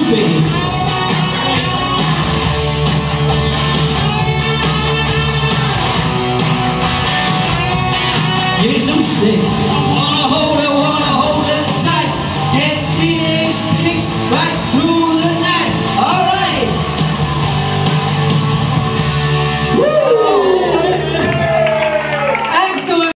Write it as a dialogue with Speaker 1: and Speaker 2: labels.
Speaker 1: bass. Give me some stick. Wanna hold it tight. Get teenage kicks right through